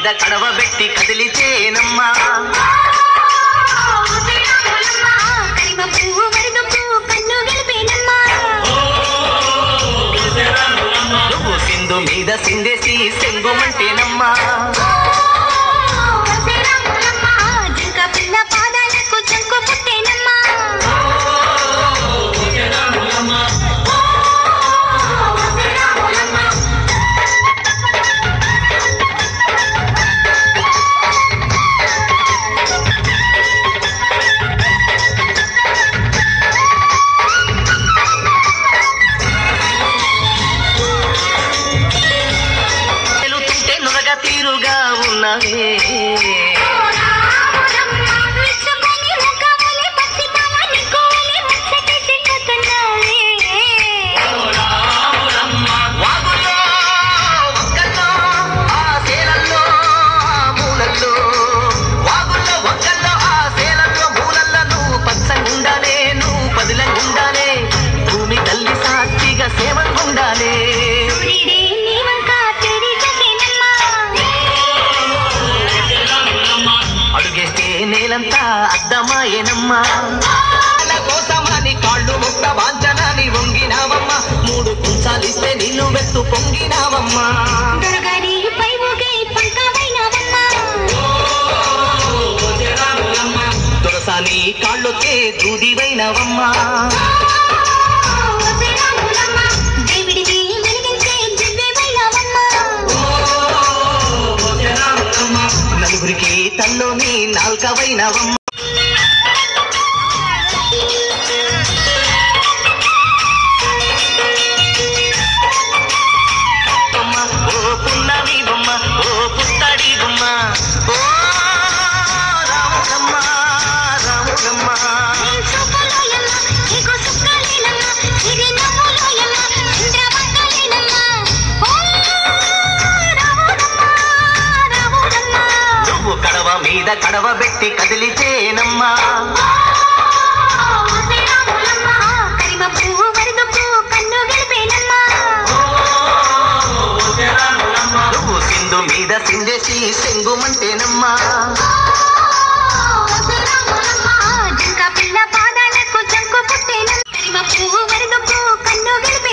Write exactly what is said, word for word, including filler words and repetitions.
మీద కడవ పెట్టి కదిలిచేనమ్మా నువ్వు సింధు మీద సిందేసి సెంగుమంటేనమ్మా తీరుగా ఉన్నవే వాగుల్లో ఒక్కల్లో ఆ సేలల్లో మూలల్లో వాగుల్లో ఒక్కల్లో ఆ సేలల్లో మూలల్లో నువ్వు పచ్చగుండాలే నువ్వు పదిలంగుండాలే భూమి తల్లి సాక్షిగా సేవంగుండాలే నేలంతా అద్దమాయేనమ్మా కోసమని కాళ్ళు ముక్త వాంచనాన్ని వంగినావమ్మా మూడు కుంచాలిస్తే నిన్ను వెత్తు పొంగినావమ్మా దొరసాని కాళ్ళొచ్చే దూదివైనవమ్మా నలుగురికి తల్లోని నాల్కవైనవమ్మ ఓ పున్నమి బొమ్మ ఓ పుత్తడి బొమ్మ ఓ రాములమ్మ రాములమ్మ కడవ మీద కడవ పెట్టి కదిలిచేనమ్మా నువ్వు సింధు మీద సిందేసి సెంగుమంటేనమ్మా పిల్ల పాదాలకు చంకు పుట్టేనమ్మా